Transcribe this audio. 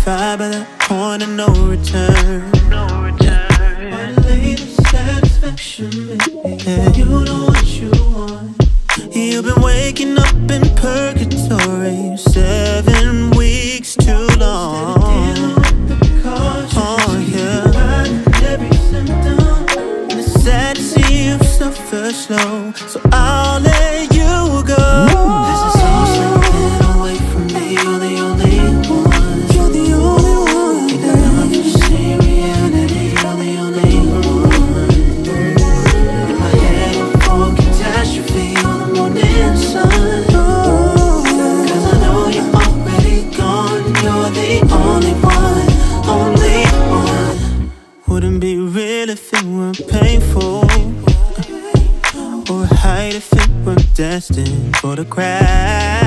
satisfied by that point of no return. What latest satisfaction, baby? Yeah. You know what you want. You've been waking up in purgatory 7 weeks too long. Oh yeah. Every symptom. And it's sad to see you suffer slow, so I'll let you go. This is all slipping away from me. You're the only one. You're the only one. Even though you see reality, you're the only one. In my head, I'm for catastrophe on the morning sun. Cause I know you're already gone. You're the only one, only one. Wouldn't be real if it weren't painful, or hide if it weren't destined for the crash.